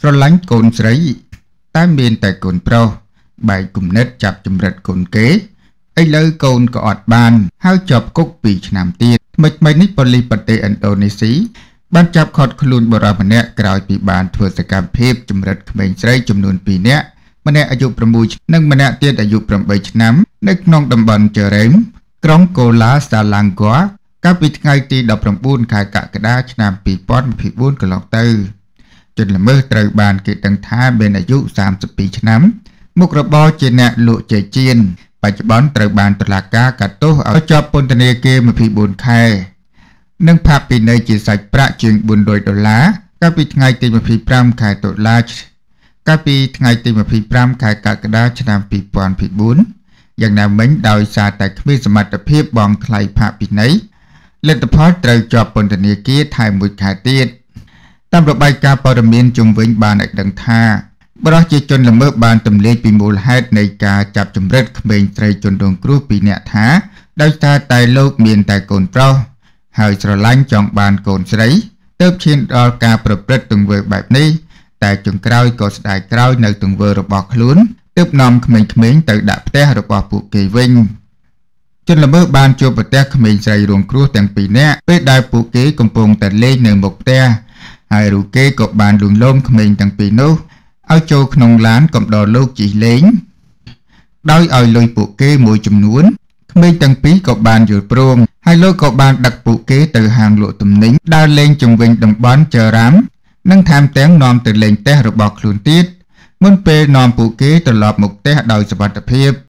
ស្រឡាញ់កូនស្រីតែមានតែកូនប្រុសបែកគំនិតចាប់ចម្រិតកូនគេឥឡូវកូនក៏អត់បានហើយជាប់គុក2ឆ្នាំទៀតថ្មីនេះប៉ូលីសប្រទេសឥណ្ឌូនេស៊ីបានចាប់ឃាត់ខ្លួនបុរសម្នាក់ក្រោយពីបានធ្វើសកម្មភាពចម្រិតក្មេងស្រីចំនួន2នាក់ម្នាក់អាយុ6ឆ្នាំនិងម្នាក់ទៀតអាយុ8ឆ្នាំនៅក្នុងតំបន់ជរ៉េមក្រុងកូឡាសាឡាំងហ្គាកាលពីថ្ងៃទី19ខែកក្កដាឆ្នាំ2024កន្លងទៅជនល្មើសត្រូវបានគេដឹងថាមានអាយុ32ឆ្នាំមុខរបរជាអ្នកលក់ចេកចៀនបច្ចុប្បន្នត្រូវបានតុលាការកាត់ទោសឲ្យជាប់ពន្ធនាគារ24ខែនិងផាកពិន័យជាសាច់ប្រាក់ជាង$400កាលពីថ្ងៃទី25ខែតុលាកាលពីថ្ងៃទី25ខែកក្កដាឆ្នាំ2024យ៉ាងណាមិញដោយសារតែគ្មានសមត្ថភាពបង់ថ្លៃផាកពិន័យលទ្ធផលត្រូវជាប់ពន្ធនាគារថែម1ខែទៀតតាមរបាយការណ៍ព័ត៌មានជុំវិញបានឲ្យដឹងថាបរិសុទ្ធជាជនល្មើសបានទម្លាយពីមូលហេតុនៃការចាប់ចម្រិតក្មេងស្រីជនរងគ្រោះ2នាក់ថាដោយសារតែលោកមានតែកូនប្រុសហើយស្រឡាញ់ចង់បានកូនស្រីទើបឈានដល់ការប្រព្រឹត្តទង្វើបែបនេះតែចុងក្រោយក៏ស្ដាយក្រោយនៅទង្វើរបស់ខ្លួនទើបនាំក្មេងៗទៅដាក់ផ្ទះរបស់ពួកគេវិញជនល្មើសបានជួបប្រទះក្មេងស្រីរងគ្រោះទាំង2នាក់ពេលដែលពួកគេកំពុងតែលេងនៅមុខផ្ទះហើយរូគេក៏បានលួងលោមក្មេងទាំងពីរនោះឲ្យចូលក្នុងឡានកំដរលោកជិះលេងដោយឲ្យលុយពួកគេមួយចំនួនក្មេងទាំងពីរក៏បានយល់ព្រមហើយលោកក៏បានដឹកពួកគេទៅហាងលក់ទំនិញដើរលេងជុំវិញតំបន់ចរ៉ាមនិងថែមទាំងនាំទៅលេងផ្ទះរបស់ខ្លួនទៀតមុនពេលនាំពួកគេត្រឡប់មកផ្ទះដោយសុវត្ថិភាព